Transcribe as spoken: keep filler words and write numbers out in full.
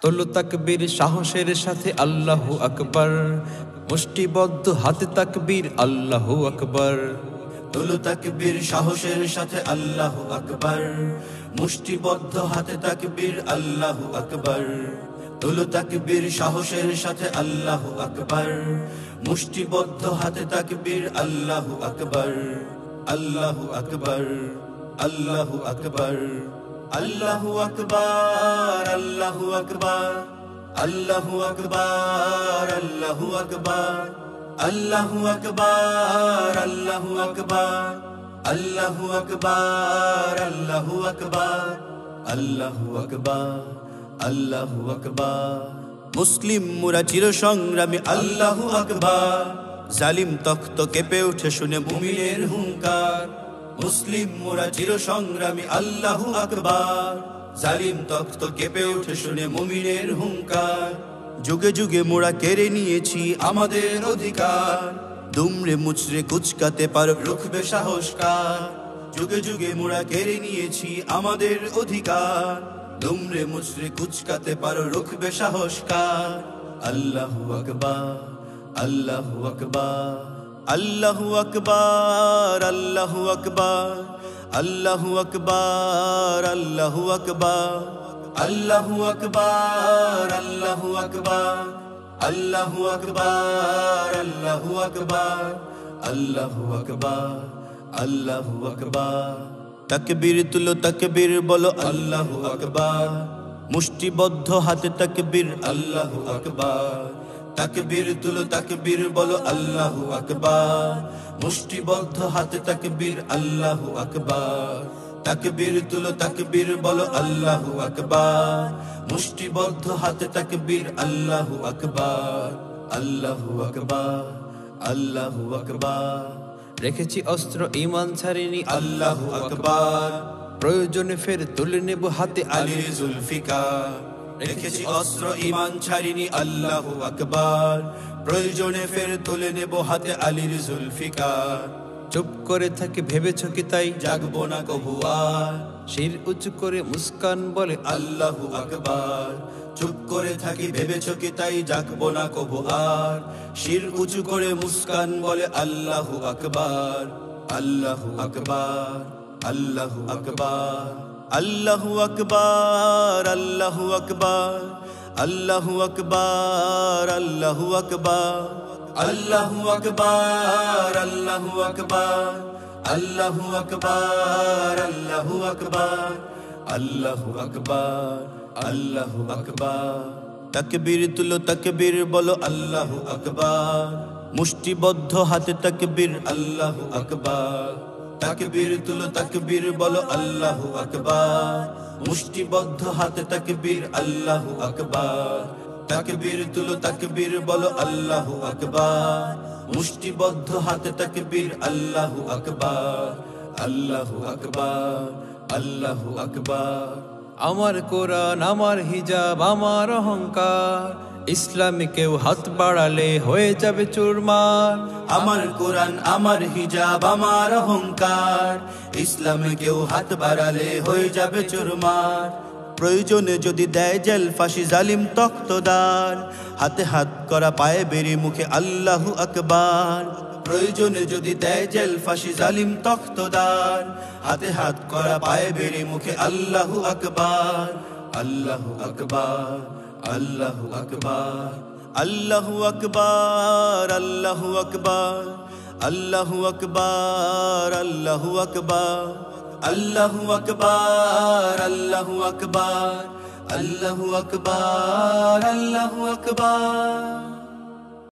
তোলো তাকবীর সাহসের সাথে আল্লাহু আকবার, মুষ্টিবদ্ধ হাতে তাকবীর আল্লাহু আকবার। তোলো তাকবীর সাহসের সাথে আল্লাহু আকবার, মুষ্টিবদ্ধ হাতে তাকবীর আল্লাহু আকবার। তোলো তাকবীর সাহসের সাথে আল্লাহু আকবার, মুষ্টিবদ্ধ হাতে তাকবীর আল্লাহু আকবার। আল্লাহু আকবার, আল্লাহু আকবার, আল্লাহু আকবার, আল্লাহু আকবার, আল্লাহু আকবার, আল্লাহু আকবার, আল্লাহু আকবার, আল্লাহু আকবার, আল্লাহু আকবার, আল্লাহু আকবার, আল্লাহু আকবার, আল্লাহু আকবার। মুসলিম মুরা চির সংগ্রামী আল্লাহু আকবার, জালিম তখ্ত কেঁপে উঠে শুনে মুমিনের হুঙ্কার। মুসলিম মুরা চির সংগ্রামী আল্লাহু আকবার, জালিম তখ্ত কেঁপে উঠে শুনে মুমিনের হুঙ্কার। যুগে যুগে মোরা কেড়ে নিয়েছি আমাদের অধিকার, দুমড়ে মুচড়ে কুচকাতে পারো রুখবে সাহসকার। যুগে যুগে মোরা কেড়ে নিয়েছি আমাদের অধিকার, দুমড়ে মুচড়ে কুচকাতে পারো রুখবে সাহসকার। আল্লাহু আকবার, আল্লাহু আকবার, আল্লাহু আকবার, আল্লাহু আকবার, আল্লাহু আকবার, আল্লাহু আকবার, আল্লাহু আকবার, আল্লাহু আকবার, আল্লাহু আকবার, আল্লাহু আকবার, আল্লাহু আকবার, আল্লাহু আকবার। তাকবীর তুলো তাকবীর বলো আল্লাহু আকবার, মুষ্টিবদ্ধ হাতে তাকবীর আল্লাহু আকবার। তাকবীর তুলো তাকবীর বলো আল্লাহু আকবার, মুষ্টিবদ্ধ হাতে তাকবীর আল্লাহু আকবার। তাকবীর তুলো তাকবীর বলো আল্লাহু আকবার, মুষ্টিবদ্ধ হাতে তাকবীর আল্লাহু আকবার। আল্লাহু আকবার, আল্লাহু আকবার। রেখেছি অস্ত্র ঈমান ছাড়িনি আল্লাহু আকবার, প্রয়োজনে ফের তুলে নেব হাতে আলীর জুলফিকার। রেখেছি অস্ত্র ঈমান ছাড়িনি আল্লাহু আকবার, প্রয়োজনে ফের তুলে নেব হাতে আলীর জুলফিকার। চুপ করে থাকে ভেবেছো কি তাই জাগবো না কবু আর, শির উঁচু করে মুস্কান বলে আল্লাহু আকবার। চুপ করে থাকি ভেবেছো কি তাই জাগবো না কবু আর, শির উঁচু করে মুস্কান বলে আল্লাহু আকবার। আল্লাহু আকবার, আল্লাহু আকবার, আল্লাহু আকবার, আল্লাহু আকবার, আল্লাহু আকবার, আল্লাহু আকবার, আল্লাহু আকবার, আল্লাহু আকবার, আল্লাহু আকবার, আল্লাহু আকবার, আল্লাহু আকবার, আল্লাহু আকবার। তাকবীর তুলো তাকবীর বলো আল্লাহু আকবার, মুষ্টিবদ্ধ হাতে তাকবীর আল্লাহু আকবার। তাকবীর তুলো তাকবীর বলো আল্লাহু আকবার, মুষ্টিবদ্ধ হাতে তাকবীর আল্লাহু আকবার। তাকবীর তুলো তাকবীর বলো আল্লাহু আকবার, মুষ্টিবদ্ধ হাতে তাকবীর আল্লাহু আকবার। আল্লাহু আকবার, আল্লাহু আকবার। আমার কোরআন আমার হিজাব আমার অহংকার, ইসলামে কেউ হাত বাড়ালে হয়ে যাবে চুরমার। আমার কোরআন আমার হিজাব আমার অহংকার, ইসলামে কেউ হাত বাড়ালে হয়ে যাবে চুরমার। প্রয়োজনে যদি দেয় জেল ফাঁসি জালিম তখ্তদার, হাতে হাত করা পায়ে বেরি মুখে আল্লাহু আকবার। প্রয়োজনে যদি দেয় জেল ফাঁসি জালিম তখ্তদার, হাতে হাত করা পায়ে বেরি মুখে আল্লাহু আকবার। আল্লাহু আকবার, আল্লাহু আকবার, আল্লাহু আকবার, আল্লাহু আকবার, আল্লাহু আকবার, আল্লাহু আকবার, আল্লাহু আকবার, আল্লাহু আকবার, আল্লাহু আকবার, আল্লাহু আকবার।